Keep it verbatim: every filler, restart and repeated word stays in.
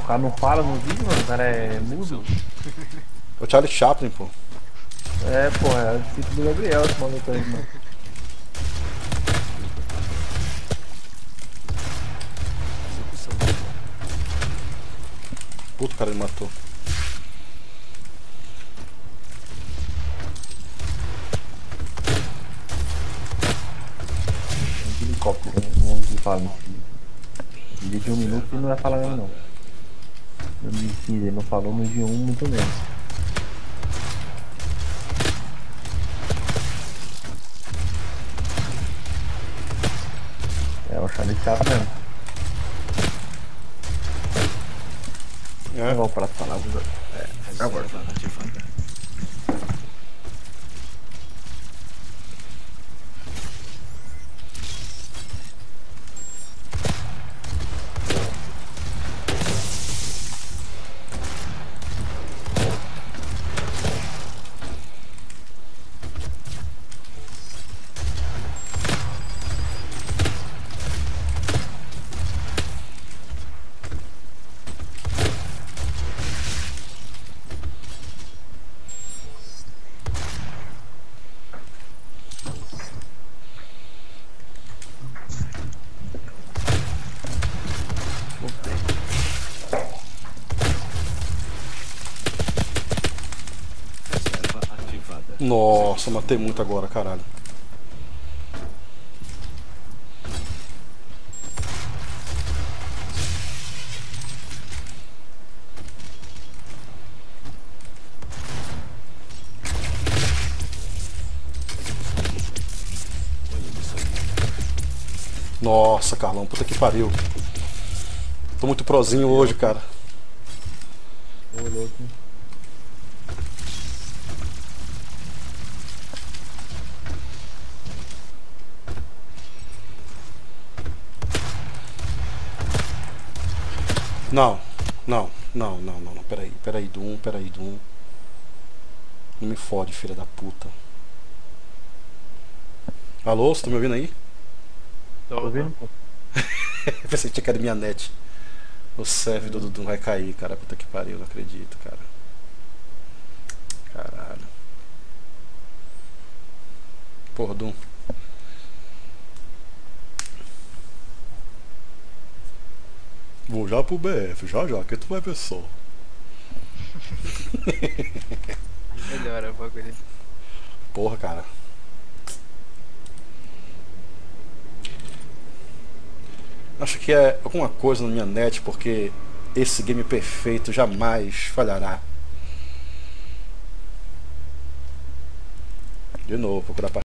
o cara não fala no vídeo, mano, o cara é mudo. O Charlie Chaplin, pô. É, porra, é o tipo do Gabriel, esse maluco aí, mano. Puta, o cara me matou. Tem um helicóptero, não ouvi falar nesse vídeo. Vídeo de um minuto ele não vai falar mesmo, não. No de quinze ele não falou, no de um muito menos. É o Charlie Chaplin mesmo. É. Não vou para as palavras. É, agora. Nossa, matei muito agora, caralho. Nossa, Carlão, puta que pariu. Tô muito prozinho hoje, cara. Ô, louco, hein? Não, não, não, não, não, não. Peraí, peraí, Doom, peraí, Doom. Não me fode, filha da puta. Alô, você tá me ouvindo aí? Tô ouvindo, pô? Eu pensei que tinha caído minha net. O serve do Doom vai cair, cara. Puta que pariu, não acredito, cara. Caralho. Porra, Doom. Vou já pro B F, já já, que tu vai ver só. Melhora o bagulho. Porra, cara. Acho que é alguma coisa na minha net, porque esse game perfeito jamais falhará. De novo, procurar partida.